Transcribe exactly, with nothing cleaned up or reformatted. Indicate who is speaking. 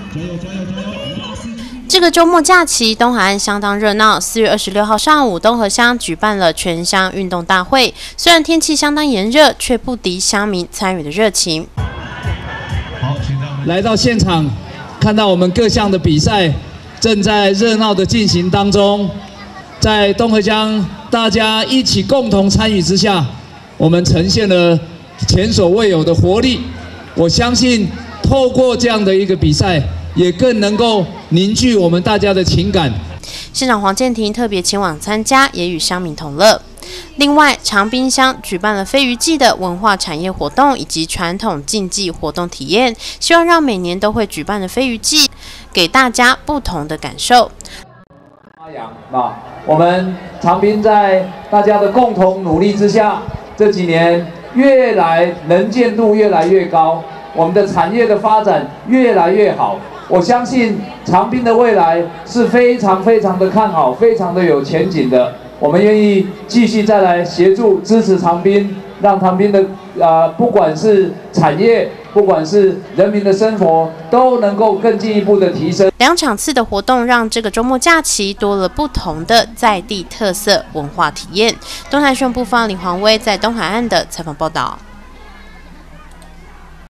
Speaker 1: 这个周末假期，东海岸相当热闹。四月二十六号上午，东河乡举办了全乡运动大会。虽然天气相当炎热，却不敌乡民参与的热情。
Speaker 2: 来到现场，看到我们各项的比赛正在热闹的进行当中。在东河乡大家一起共同参与之下，我们呈现了前所未有的活力。我相信，透过这样的一个比赛，也更能够凝聚我们大家的情感。
Speaker 1: 县长黄健庭特别前往参加，也与乡民同乐。另外，长滨乡举办了飞鱼季的文化产业活动以及传统竞技活动体验，希望让每年都会举办的飞鱼季给大家不同的感受。
Speaker 2: 啊，我们长滨在大家的共同努力之下，这几年越来能见度越来越高，我们的产业的发展越来越好。我相信长滨的未来是非常非常的看好，非常的有前景的。我们愿意继续再来协助支持长滨，让长滨的呃不管是产业，不管是人民的生活，都能够更进一步的提升。
Speaker 1: 两场次的活动让这个周末假期多了不同的在地特色文化体验。东台宣布方林黄威在东海岸的采访报道。